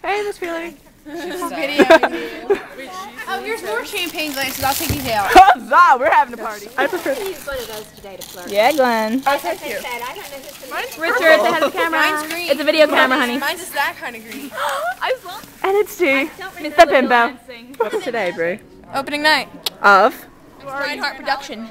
Hey, Miss Feely. Oh, there's more champagne glasses. I'll take these out. Huzzah, we're having a party. I prefer. Use one of those today to flirt. Yeah, Glenn. Oh, thank you. I don't know who's Mine's Richard, they have the camera. Mine's green. It's a video camera, honey. Mine's just that kind of green. I saw. And it's T. Mr. Bimbo. What's today, Brie? Opening night. Of? Reinhardt production.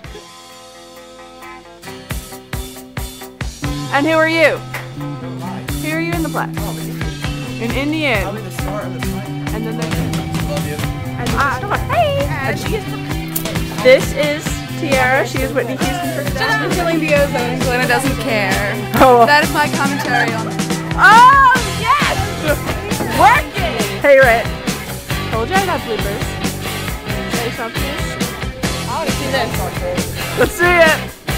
And who are you? Who are you in the play? An Indian. I'll be the star of the play. And then there's Love you. and star. Hey! And she is. This is Tiara. She is Whitney Houston for today. I'm killing the ozone. Glenna doesn't care. Oh. That is my commentary on it. Oh, yes! Work it! Hey, Rhett. Told you I'd have bloopers. Say something. I want to see this. Let's see it.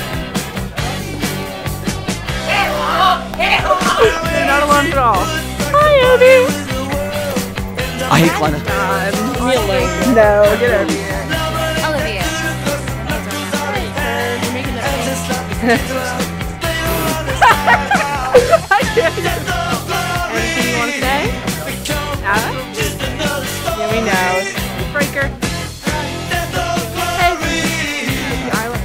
You're not alone at all. Hi, Abby. I hate Glenna. No, get over here. Olivia. You're making that I can't. Anything you want to say? Nada? Yeah, we know. Breaker. Hey. I love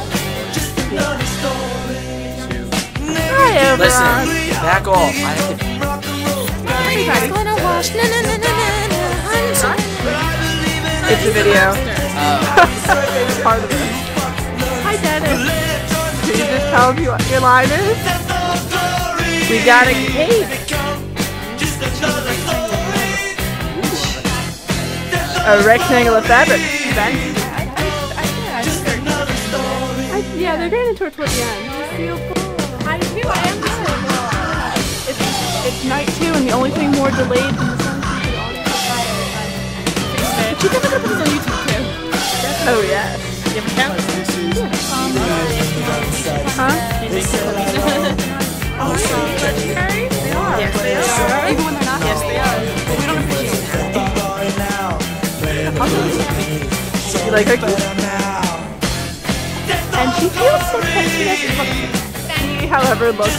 you. Hi, everyone. Listen, back off. I have to. Glenna Walsh. Na, na, na, na, na, na. It's a video. It's my favorite part of it. Hi, Dennis. Can you just tell me what your line is? We got a cake. A rectangle of fabric. Ben? Yeah, they're getting towards the end. I do. I am good. It's night 2, and the only thing more delayed than the sun is the audio. She's never gonna put this on YouTube too. Oh yes. You have accounts? Huh? Oh, legendary? They are. Yes, they are. Even when they're not. Yes, they are. But we don't appreciate that. You like her? And she feels so sexy. She, however, looks.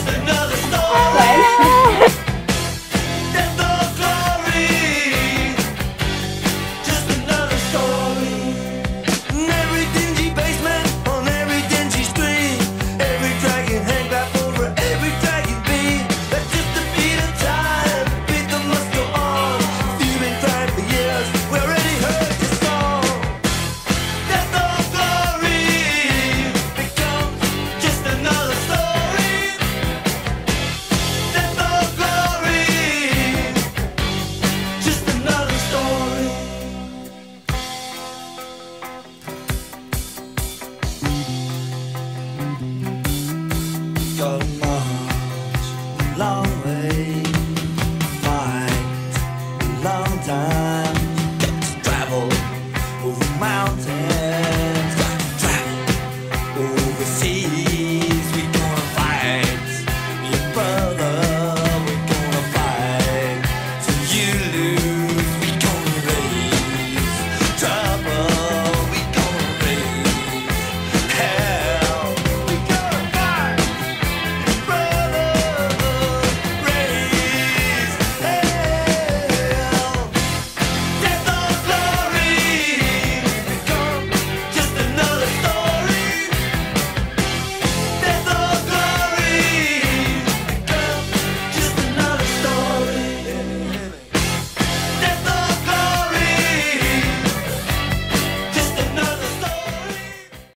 Go.